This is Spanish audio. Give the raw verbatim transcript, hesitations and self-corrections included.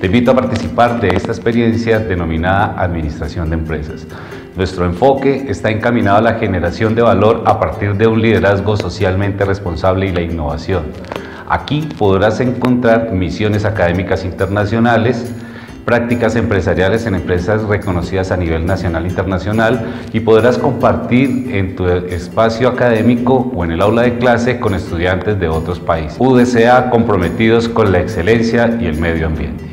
Te invito a participar de esta experiencia denominada Administración de Empresas. Nuestro enfoque está encaminado a la generación de valor a partir de un liderazgo socialmente responsable y la innovación. Aquí podrás encontrar misiones académicas internacionales, prácticas empresariales en empresas reconocidas a nivel nacional e internacional y podrás compartir en tu espacio académico o en el aula de clase con estudiantes de otros países. U D C A comprometidos con la excelencia y el medio ambiente.